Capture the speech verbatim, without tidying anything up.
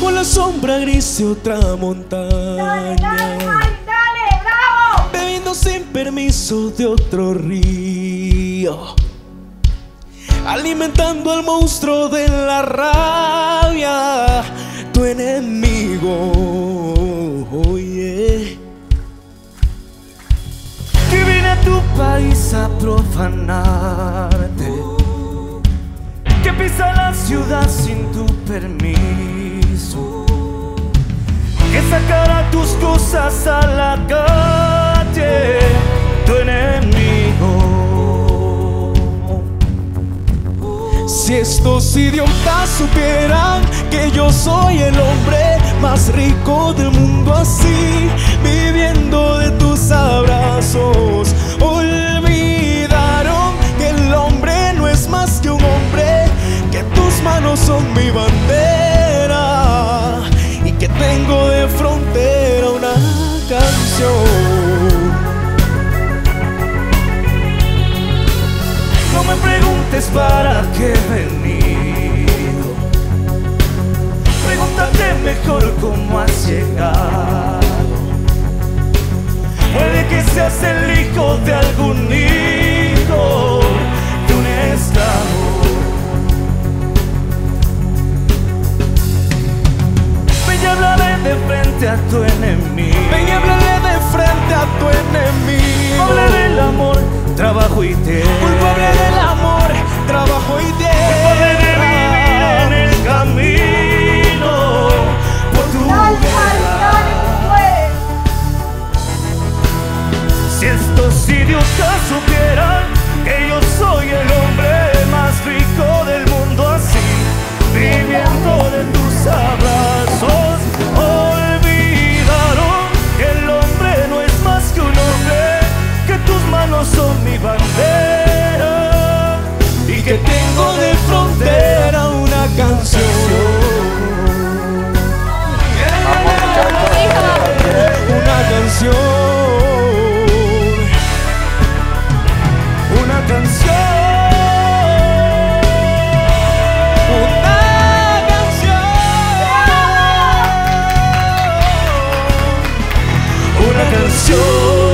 bajo la sombra gris de otra montaña. Dale, dale, Mike, dale, bravo. Bebiendo sin permiso de otro río, alimentando al monstruo de la rabia, tu enemigo. Oh, yeah. Que vine a tu país a profanarte, que pisa la ciudad sin tu permiso, que sacará tus cosas a la calle, tu enemigo. Si estos idiotas supieran que yo soy el hombre más rico del mundo, así, viviendo de tus abrazos, olvidaron que el hombre no es más que un hombre, que tus manos son mi bandera y que tengo de frontera una canción. No me preguntes para qué he venido, pregúntate mejor cómo has llegado. Puede que seas el hijo de algún hijo de un esclavo. Ven y háblale de frente a tu enemigo. Ven y háblale de frente a tu enemigo. Hable del amor, trabajo y tierra. Culpable del amor, trabajo y tierra. Culpable de vivir en el camino por tu Dale, Mike, dale, tú puedes. Si estos idiotas supieran que yo soy el hombre más rico del mundo, así, viviendo de tus abrazos, olvidaron que el hombre no es más que un hombre, que tus manos son mi bandera y que tengo de frontera una canción. Una canción. Una canción, una canción, una canción.